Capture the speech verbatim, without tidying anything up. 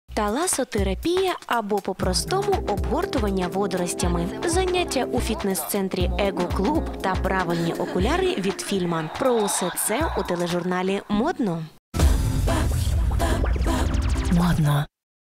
Таласотерапія або по-простому обгортування водоростями. Заняття у фітнес-центрі «Его-клуб» та правильні окуляри від «Фільман». Про усе це у тележурналі «Модно». Модно.